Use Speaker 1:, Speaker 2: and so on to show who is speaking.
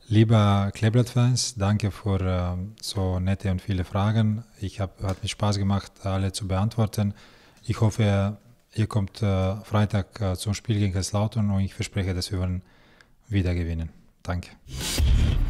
Speaker 1: Lieber Kleeblatt-Fans, danke für so nette und viele Fragen. Hat mir Spaß gemacht, alle zu beantworten. Ich hoffe, ihr kommt Freitag zum Spiel gegen Kaiserslautern und ich verspreche, dass wir werden wieder gewinnen. Danke.